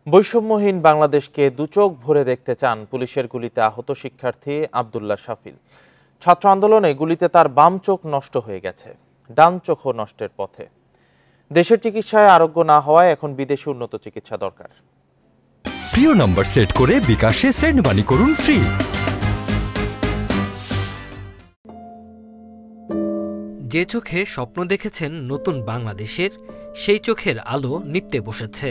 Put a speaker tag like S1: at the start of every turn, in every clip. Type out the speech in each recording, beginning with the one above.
S1: বৈষম্যহীন বাংলাদেশকে দুচোখ ভরে দেখতে চান পুলিশের গুলিতে আহত শিক্ষার্থী আব্দুল্লাহ শাফিল। ছাত্র আন্দোলনে গুলিতে তার বাম চোখ নষ্ট হয়ে গেছে, ডান চোখও নষ্টের পথে। দেশের চিকিৎসায় আরোগ্য না হওয়ায় এখন বিদেশে উন্নত চিকিৎসা দরকার।
S2: প্রিয় নম্বর সেট করে বিকাশে সেন্ড মানি করুন ফ্রি।
S3: যে চোখে স্বপ্ন দেখেছেন নতুন বাংলাদেশের, সেই চোখের আলো নিভতে বসেছে।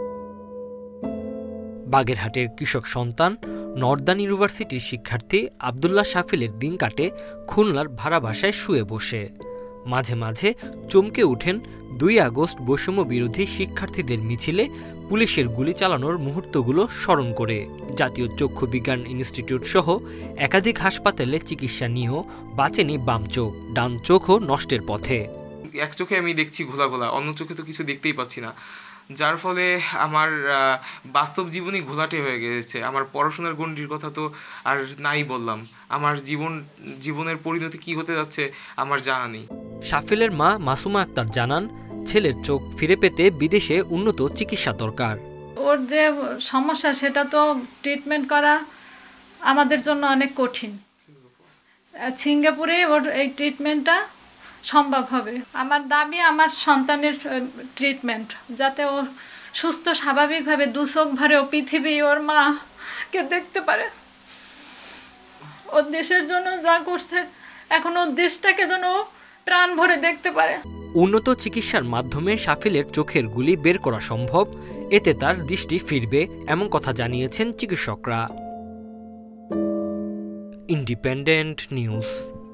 S3: বাগেরহাটের কৃষক সন্তান নর্দার্ন ইউনিভার্সিটির শিক্ষার্থী আব্দুল্লাহ শাফিলের দিন কাটে খুলনার ভাড়া বাসায় শুয়ে বসে। মাঝে মাঝে চমকে ওঠেন ২ আগস্ট বৈষম্য বিরোধী শিক্ষার্থীদের মিছিলে পুলিশের গুলি চালানোর মুহূর্তগুলো স্মরণ করে। জাতীয় চক্ষু বিজ্ঞান ইনস্টিটিউট সহ একাধিক হাসপাতালে চিকিৎসা নিয়েও বাঁচেনি বাম চোখ, ডান চোখও নষ্টের পথে।
S4: এক চোখে আমি দেখছি ঘোলা ঘোলা, অন্য চোখে তো কিছু দেখতেই পাচ্ছি না, যার ফলে আমার বাস্তব জীবনই ঘোলাটে হয়ে গেছে। আমার পড়াশোনার গণ্ডির কথা তো আর নাই বললাম, আমার জীবনের পরিণতি কি হতে যাচ্ছে আমার জানা নেই।
S3: শাফিলের মা মাসুমা আক্তার জানান, ছেলের চোখ ফিরে পেতে বিদেশে উন্নত চিকিৎসা দরকার।
S5: ওর যে সমস্যা সেটা তো ট্রিটমেন্ট করা আমাদের জন্য অনেক কঠিন। সিঙ্গাপুরে ওর এই ট্রিটমেন্টটা সম্ভব হবে। আমার দাবি আমার সন্তানের ট্রিটমেন্ট, যাতে ও সুস্থ স্বাভাবিকভাবে দুচোখ ভরে ও পৃথিবী ওর মাকে দেখতে পারে। ওর দেশের জন্য যা করছে, এখন ওর দেশটাকে যেন প্রাণ ভরে দেখতে পারে।
S3: উন্নত চিকিৎসার মাধ্যমে শাফিলের চোখের গুলি বের করা সম্ভব, এতে তার দৃষ্টি ফিরবে, এমন কথা জানিয়েছেন চিকিৎসকরা। Independent news.